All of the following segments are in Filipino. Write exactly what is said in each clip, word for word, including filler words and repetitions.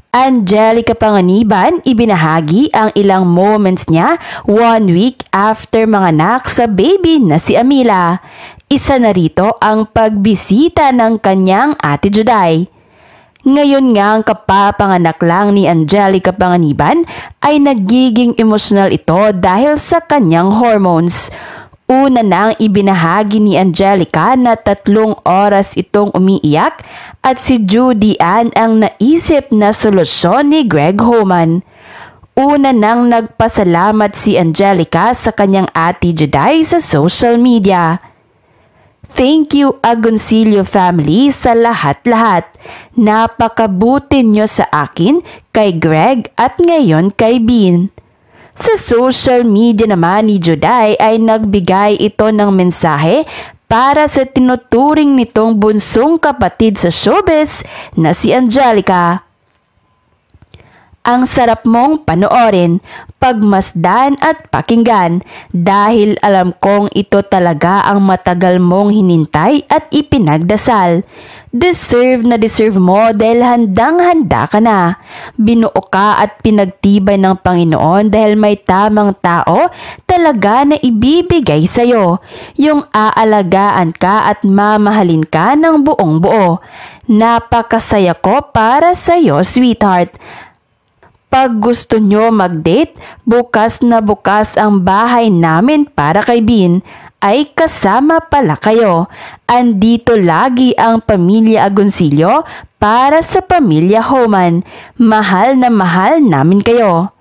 Angelica Panganiban ibinahagi ang ilang moments niya one week after manganak sa baby na si Amila. Isa na rito ang pagbisita ng kanyang ate Juday. Ngayon nga ang kapapanganak lang ni Angelica Panganiban ay nagiging emotional ito dahil sa kanyang hormones. Una nang ibinahagi ni Angelica na tatlong oras itong umiiyak at si Judy Ann ang naisip na solusyon ni Greg Homan. Una nang nagpasalamat si Angelica sa kanyang ate Juday sa social media. Thank you Agoncillo family sa lahat-lahat. Napakabuti nyo sa akin, kay Greg at ngayon kay Bean. Sa social media naman ni Juday ay nagbigay ito ng mensahe para sa tinuturing nitong bunsong kapatid sa showbiz na si Angelica. Ang sarap mong panoorin, pagmasdan at pakinggan dahil alam kong ito talaga ang matagal mong hinintay at ipinagdasal. Deserve na deserve mo dahil handang-handa ka na. Binuo ka at pinagtibay ng Panginoon dahil may tamang tao talaga na ibibigay sa'yo. Yung aalagaan ka at mamahalin ka ng buong buo. Napakasaya ko para sa'yo, sweetheart. Pag gusto nyo mag-date, bukas na bukas ang bahay namin para kay Bean. Ay kasama pala kayo. Andito lagi ang pamilya Agoncillo para sa pamilya Homan. Mahal na mahal namin kayo.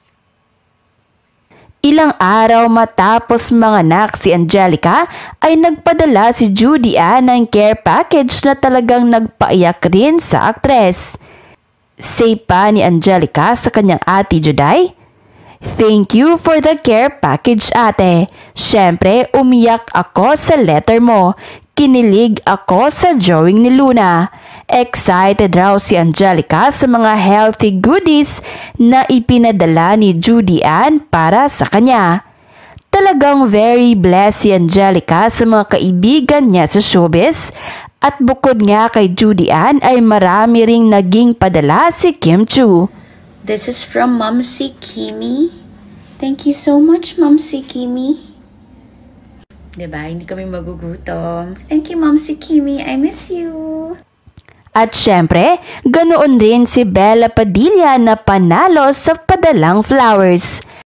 Ilang araw matapos manganak si Angelica ay nagpadala si Judy Ann ng care package na talagang nagpaiyak rin sa aktres. Say pa ni Angelica sa kanyang ate Juday, "Thank you for the care package ate. Siyempre umiyak ako sa letter mo. Kinilig ako sa drawing ni Luna." Excited raw si Angelica sa mga healthy goodies na ipinadala ni Judy Ann para sa kanya. Talagang very blessed si Angelica sa mga kaibigan niya sa showbiz. At bukod nga kay Judy Ann ay marami ring naging padala si Kim Chiu. This is from Momsi Kimi. Thank you so much, Momsi Kimi. Diba, hindi kami magugutom. Thank you, Momsi Kimi. I miss you. At syempre, ganoon rin si Bella Padilla na panalo sa padalang flowers.